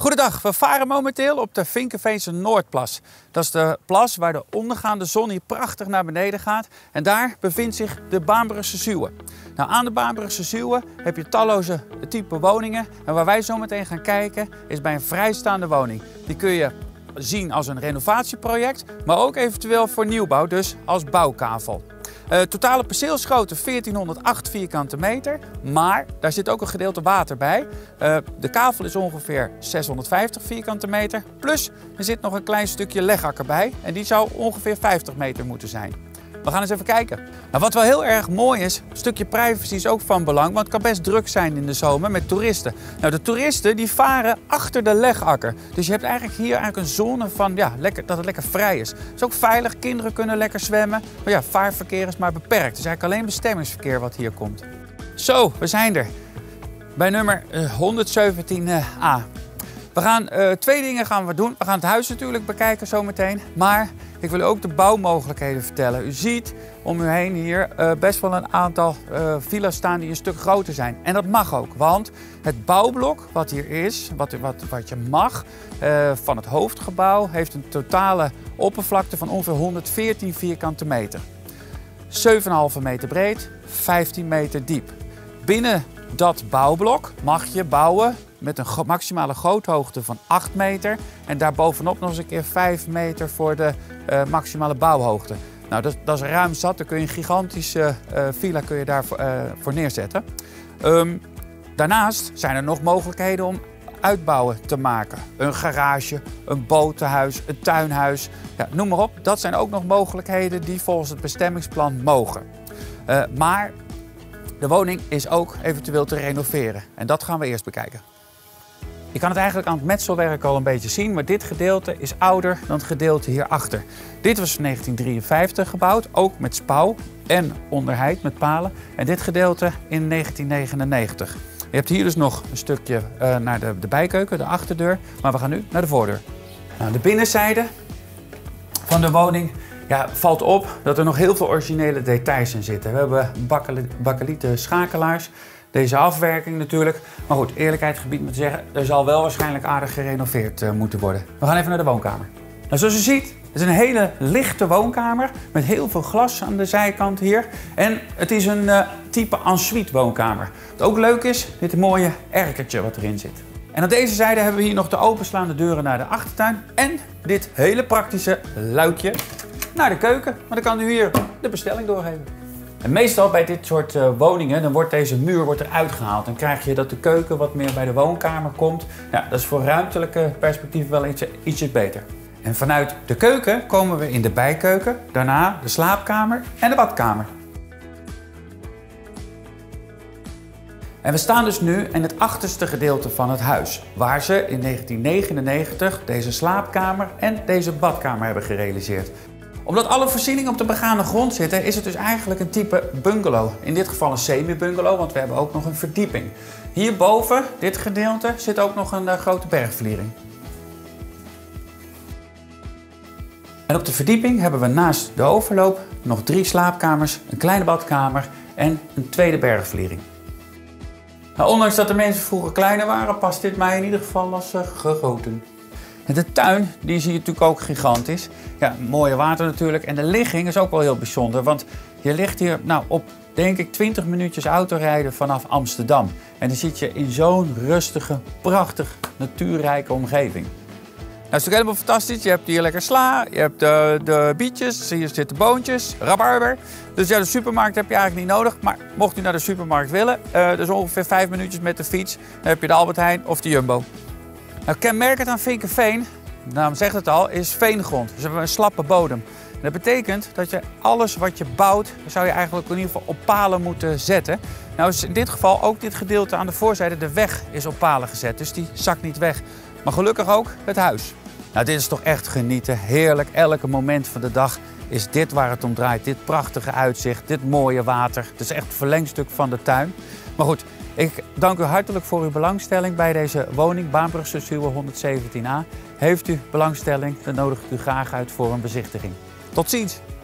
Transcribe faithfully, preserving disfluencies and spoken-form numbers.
Goedendag, we varen momenteel op de Vinkeveense Noordplas. Dat is de plas waar de ondergaande zon hier prachtig naar beneden gaat. En daar bevindt zich de Baambrugse Zuwe. Nou, aan de Baambrugse Zuwe heb je talloze type woningen. En waar wij zo meteen gaan kijken is bij een vrijstaande woning. Die kun je zien als een renovatieproject, maar ook eventueel voor nieuwbouw, dus als bouwkavel. Uh, totale perceelsgrootte veertienhonderdacht vierkante meter, maar daar zit ook een gedeelte water bij. Uh, de kavel is ongeveer zeshonderdvijftig vierkante meter, plus er zit nog een klein stukje legakker bij en die zou ongeveer vijftig meter moeten zijn. We gaan eens even kijken. Nou, wat wel heel erg mooi is, een stukje privacy is ook van belang, want het kan best druk zijn in de zomer met toeristen. Nou, de toeristen die varen achter de legakker. Dus je hebt eigenlijk hier eigenlijk een zone van, ja, lekker, dat het lekker vrij is. Het is ook veilig, kinderen kunnen lekker zwemmen. Maar ja, vaarverkeer is maar beperkt. Het is eigenlijk alleen bestemmingsverkeer wat hier komt. Zo, we zijn er. Bij nummer uh, honderdzeventien A. We gaan uh, twee dingen gaan we doen. We gaan het huis natuurlijk bekijken zometeen. Maar ik wil ook de bouwmogelijkheden vertellen. U ziet om u heen hier uh, best wel een aantal uh, villa's staan die een stuk groter zijn. En dat mag ook, want het bouwblok wat hier is, wat, wat, wat je mag, uh, van het hoofdgebouw, heeft een totale oppervlakte van ongeveer honderdveertien vierkante meter. zeven komma vijf meter breed, vijftien meter diep. Binnen dat bouwblok mag je bouwen met een maximale goothoogte van acht meter en daarbovenop nog eens een keer vijf meter voor de uh, maximale bouwhoogte. Nou, dat, dat is ruim zat, daar kun je een gigantische uh, villa kun je daarvoor uh, voor neerzetten. Um, daarnaast zijn er nog mogelijkheden om uitbouwen te maken. Een garage, een botenhuis, een tuinhuis, ja, noem maar op. Dat zijn ook nog mogelijkheden die volgens het bestemmingsplan mogen. Uh, maar de woning is ook eventueel te renoveren en dat gaan we eerst bekijken. Je kan het eigenlijk aan het metselwerk al een beetje zien, maar dit gedeelte is ouder dan het gedeelte hierachter. Dit was in negentien drieënvijftig gebouwd, ook met spouw en onderheid met palen. En dit gedeelte in negentien negenennegentig. Je hebt hier dus nog een stukje uh, naar de, de bijkeuken, de achterdeur, maar we gaan nu naar de voordeur. Nou, de binnenzijde van de woning ja, valt op dat er nog heel veel originele details in zitten. We hebben bakkelieten schakelaars. Deze afwerking natuurlijk. Maar goed, eerlijkheid gebied me te zeggen, er zal wel waarschijnlijk aardig gerenoveerd uh, moeten worden. We gaan even naar de woonkamer. Nou, zoals u ziet, het is een hele lichte woonkamer met heel veel glas aan de zijkant hier. En het is een uh, type ensuite woonkamer. Wat ook leuk is, dit mooie erkertje wat erin zit. En aan deze zijde hebben we hier nog de openslaande deuren naar de achtertuin. En dit hele praktische luikje naar de keuken. Maar dan kan u hier de bestelling doorgeven. En meestal bij dit soort uh, woningen, dan wordt deze muur wordt eruit gehaald. Dan krijg je dat de keuken wat meer bij de woonkamer komt. Ja, dat is voor ruimtelijke perspectief wel iets, ietsje beter. En vanuit de keuken komen we in de bijkeuken, daarna de slaapkamer en de badkamer. En we staan dus nu in het achterste gedeelte van het huis, waar ze in negentien negenennegentig deze slaapkamer en deze badkamer hebben gerealiseerd. Omdat alle voorzieningen op de begane grond zitten, is het dus eigenlijk een type bungalow. In dit geval een semi-bungalow, want we hebben ook nog een verdieping. Hierboven, dit gedeelte, zit ook nog een uh, grote bergvliering. En op de verdieping hebben we naast de overloop nog drie slaapkamers, een kleine badkamer en een tweede bergvliering. Nou, ondanks dat de mensen vroeger kleiner waren, past dit mij in ieder geval als uh, gegoten. En de tuin, die zie je natuurlijk ook gigantisch. Ja, mooie water natuurlijk. En de ligging is ook wel heel bijzonder. Want je ligt hier nou, op, denk ik, twintig minuutjes autorijden vanaf Amsterdam. En dan zit je in zo'n rustige, prachtig, natuurrijke omgeving. Nou, het is natuurlijk helemaal fantastisch. Je hebt hier lekker sla, je hebt de, de bietjes, hier zitten boontjes, rabarber. Dus ja, de supermarkt heb je eigenlijk niet nodig. Maar mocht u naar de supermarkt willen, uh, dus ongeveer vijf minuutjes met de fiets, dan heb je de Albert Heijn of de Jumbo. Nou, kenmerkend aan Vinkeveen, de naam zegt het al, is veengrond. Dus we hebben een slappe bodem. En dat betekent dat je alles wat je bouwt, zou je eigenlijk in ieder geval op palen moeten zetten. Nou is in dit geval ook dit gedeelte aan de voorzijde, de weg is op palen gezet. Dus die zakt niet weg. Maar gelukkig ook het huis. Nou, dit is toch echt genieten. Heerlijk. Elke moment van de dag is dit waar het om draait. Dit prachtige uitzicht, dit mooie water. Het is echt een verlengstuk van de tuin. Maar goed, ik dank u hartelijk voor uw belangstelling bij deze woning, Baambrugse Zuwe honderdzeventien A. Heeft u belangstelling, dan nodig ik u graag uit voor een bezichtiging. Tot ziens!